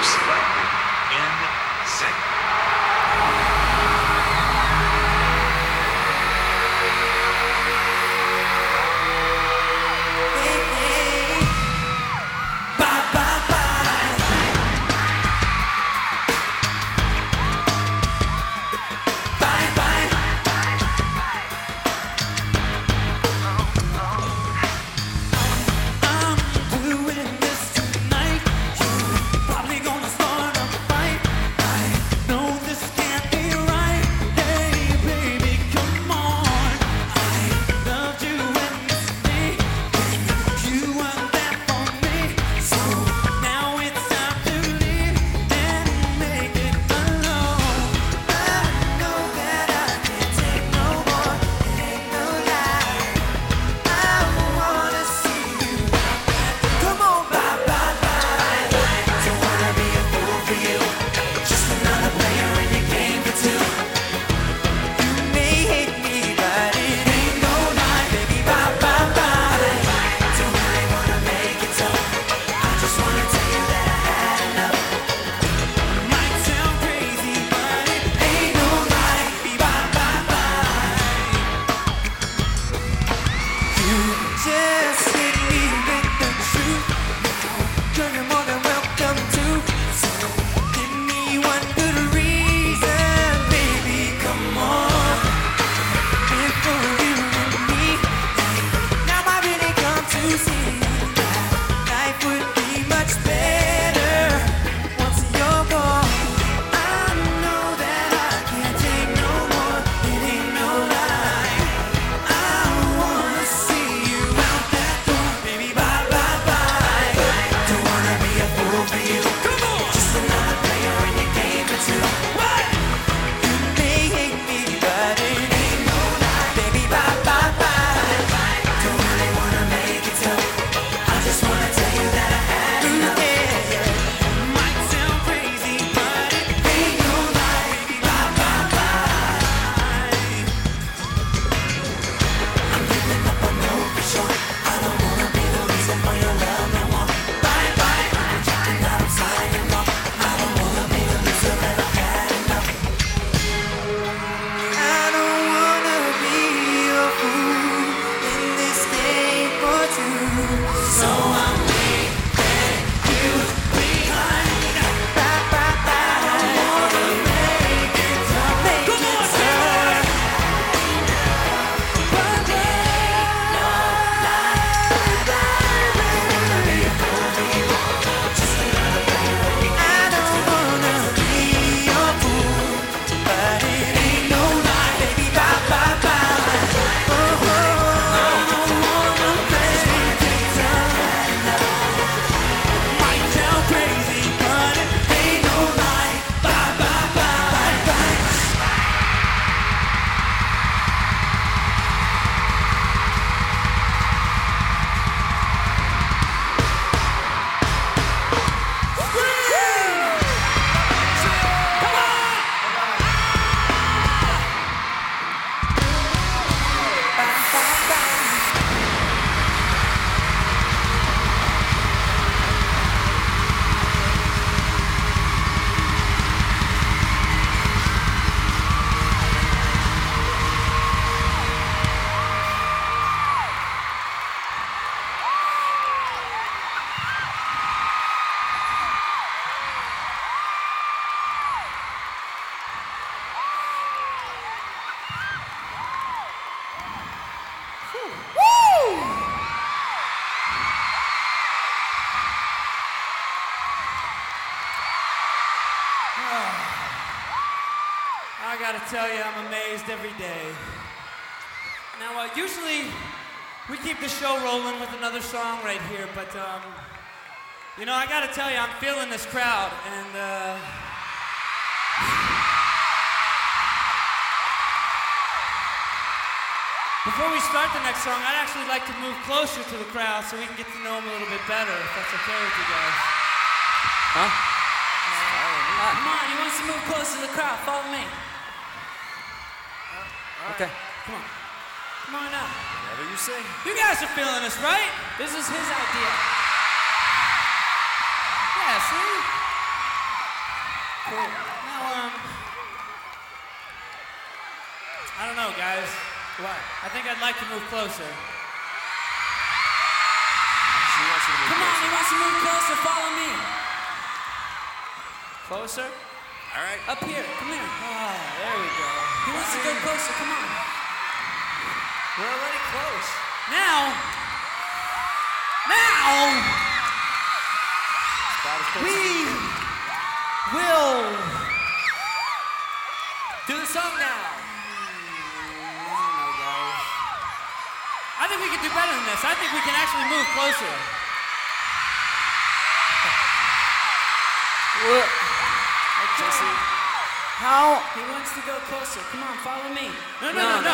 selected in sync. I gotta tell you, I'm amazed every day. Now, usually we keep the show rolling with another song right here, but you know, I gotta tell you, I'm feeling this crowd, and before we start the next song, I'd actually like to move closer to the crowd so we can get to know them a little bit better, if that's okay with you guys. Huh? Come on, he wants to move closer to the crowd. Follow me. Okay. Come on. Come on out. Whatever you say. You guys are feeling this, right? This is his idea. Yeah, see? Cool. Now, I don't know, guys. What? I think I'd like to move closer. She wants you to move Come on, closer. he wants to move closer. Follow me. Closer? All right. Up here. Come here. There we go. He wants to go closer. Come on. We're already close. Now, About as close we as you can. will. Do the song now. I think we can do better than this. I think we can actually move closer. Jesse, How? He wants to go closer. Come on, follow me. No. No.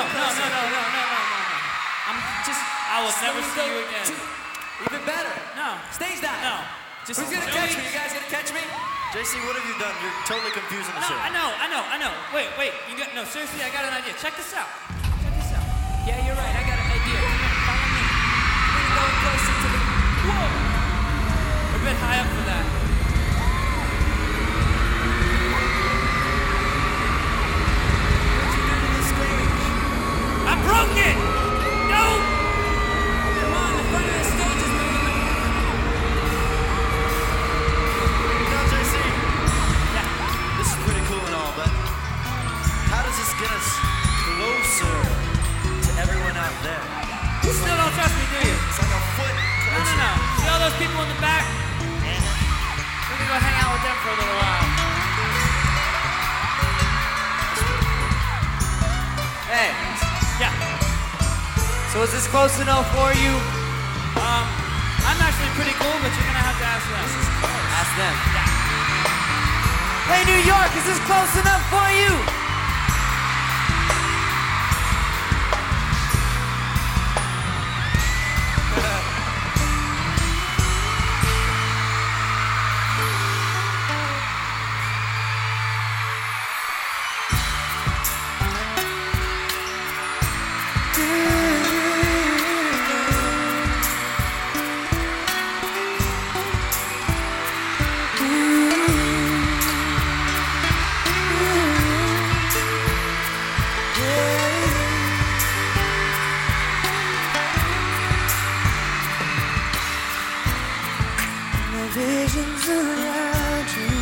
I'm just. I will never see you again. Even better. No. Stage dive. No. Just who's gonna catch me? You guys gonna catch me? JC, what have you done? You're totally confusing the No, show. I know. Wait. No, seriously, I got an idea. Check this out. Yeah, you're right. I got an idea. Come here, follow me. We're gonna go closer to the. Whoa! We're a bit high up for that. What'd you do to the stage? I broke it! No! Come on, the front of the stage is moving. You know, JC, Yeah. this is pretty cool and all, but how does this get us closer to everyone out there? You still don't trust me, do you? It's like a foot closer. No. See all those people in the back? We're gonna go hang out with them for a little while. Hey, Yeah. so is this close enough for you? I'm actually pretty cool, but you're gonna have to ask them. Ask them. Hey, New York, is this close enough for you? Visions around you,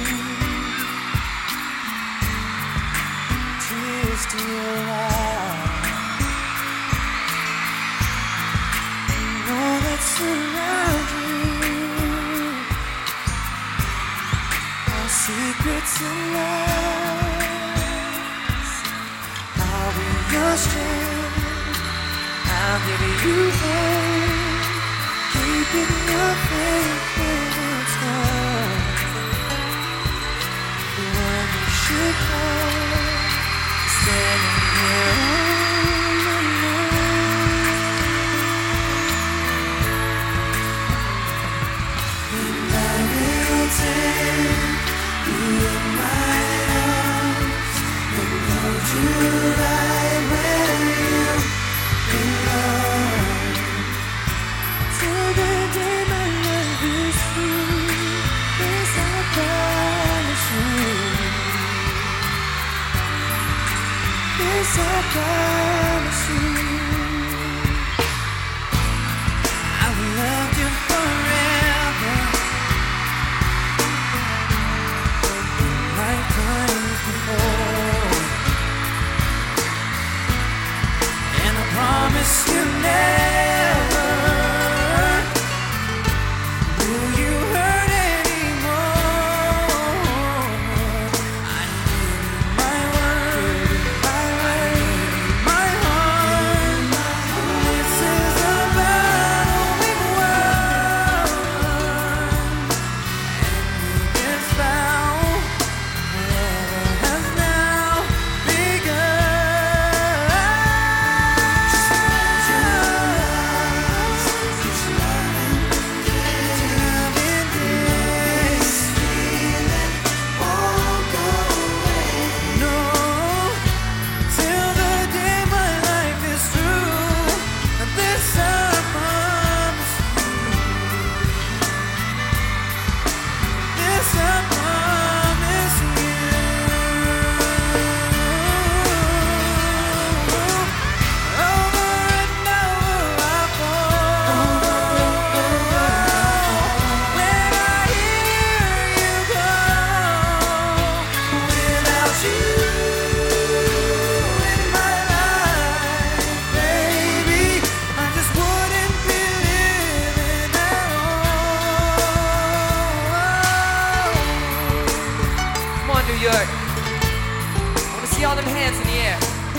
tears to your eyes, and all that surrounds you, our secrets and lies. I'll be your strength, I'll give you hope, keeping your faith. Should come standing here on the and I will take you in my arms and hold you right where you belong till the day my life is through. This I promise you. Yes, I promise you, I will love you forever, like times before, and I promise you never will you hurt anymore. I give you my word. This I promise you. Good. I want to see all them hands in the air.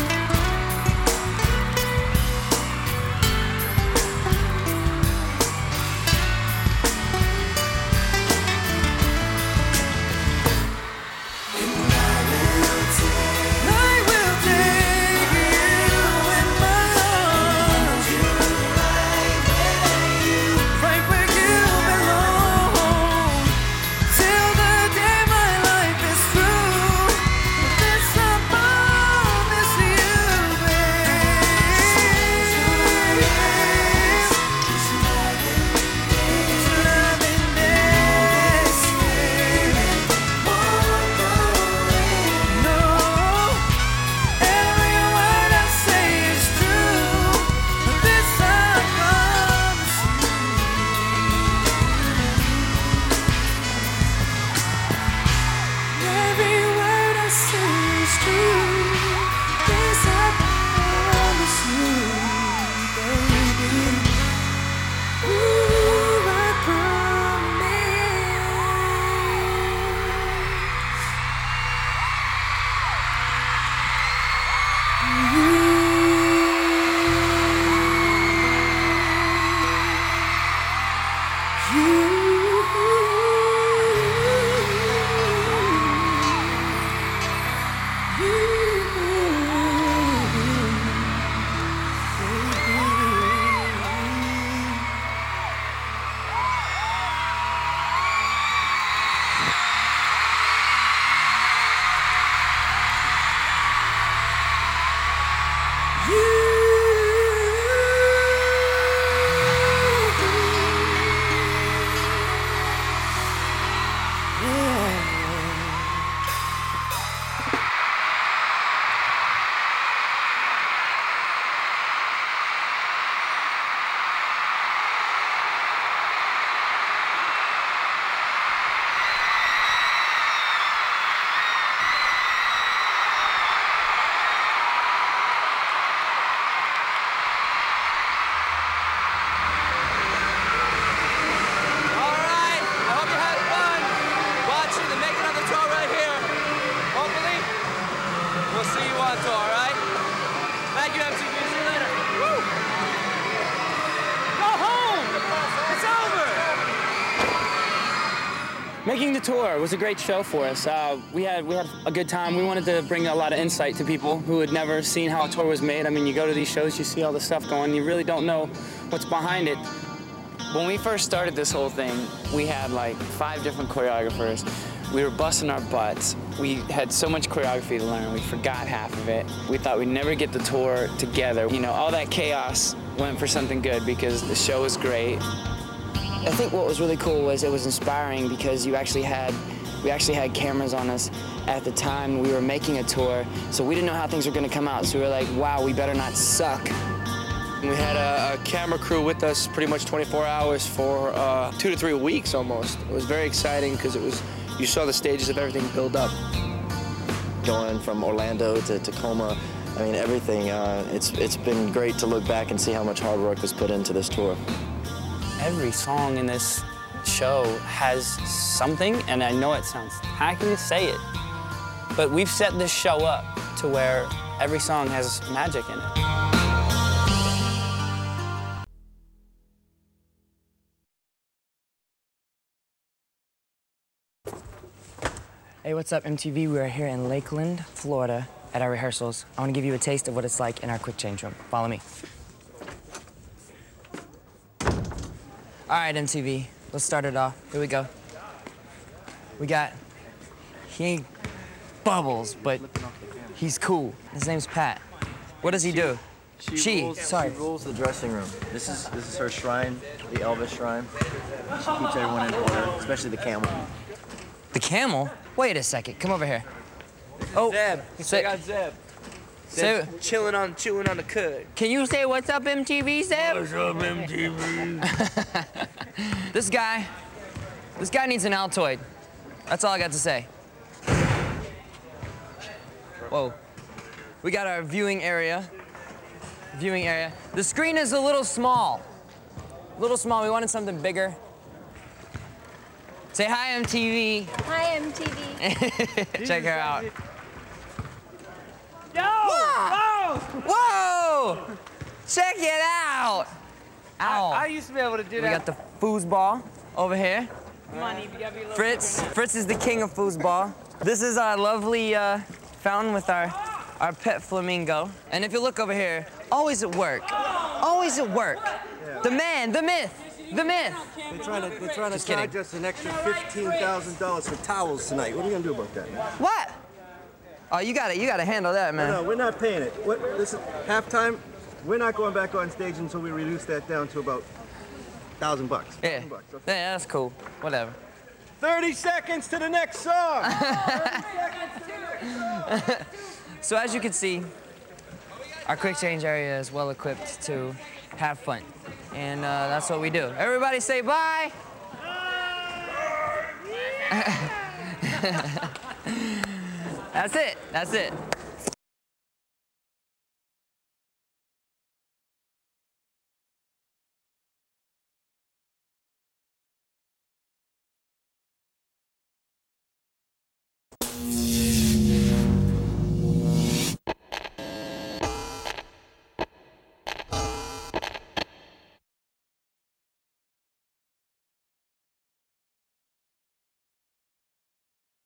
Making the tour was a great show for us. We had a good time. We wanted to bring a lot of insight to people who had never seen how a tour was made. I mean, you go to these shows, you see all the stuff going, you really don't know what's behind it. When we first started this whole thing, we had like 5 different choreographers. We were busting our butts. We had so much choreography to learn, we forgot half of it. We thought we'd never get the tour together. You know, all that chaos went for something good because the show was great. I think what was really cool was it was inspiring because we actually had cameras on us at the time we were making a tour, so we didn't know how things were going to come out. So we were like, wow, we better not suck. We had a camera crew with us pretty much 24 hours for 2 to 3 weeks almost. It was very exciting because you saw the stages of everything build up. Going from Orlando to Tacoma, I mean, everything. It's been great to look back and see how much hard work was put into this tour. Every song in this show has something, and I know it sounds tacky to say it, but we've set this show up to where every song has magic in it. Hey, what's up, MTV? We are here in Lakeland, Florida, at our rehearsals. I want to give you a taste of what it's like in our quick change room. Follow me. All right, MTV, let's start it off. Here we go. He ain't Bubbles, but he's cool. His name's Pat. What does he do? She rules the dressing room. This is her shrine, the Elvis shrine. She keeps everyone in order, especially the camel. The camel? Wait a second, come over here. Zeb. I got Zeb. Zeb's chewing on the cud. Can you say what's up, MTV, Zeb? What's up, MTV? This guy needs an Altoid. That's all I got to say. Whoa. We got our viewing area. The screen is a little small. We wanted something bigger. Say hi, MTV. Hi, MTV. Check her out. Yo! Whoa! Whoa! Check it out! Ow. I used to be able to do We that. got the foosball over here. Money, you gotta be a little Fritz. bigger now. Fritz is the king of foosball. This is our lovely fountain with our pet flamingo. And if you look over here, always at work. Always at work. Yeah. The man, the myth, the myth. They're trying to Just kidding. charge us an extra $15,000 for towels tonight. What are you gonna do about that? What? Oh, you gotta handle that, man. No, we're not paying it. This is halftime. We're not going back on stage until we reduce that down to about $1,000 bucks. Yeah. $1,000 okay. Yeah, that's cool. Whatever. 30 seconds to the next song. So as you can see, our quick change area is well equipped to have fun. And that's what we do. Everybody say bye. That's it. That's it.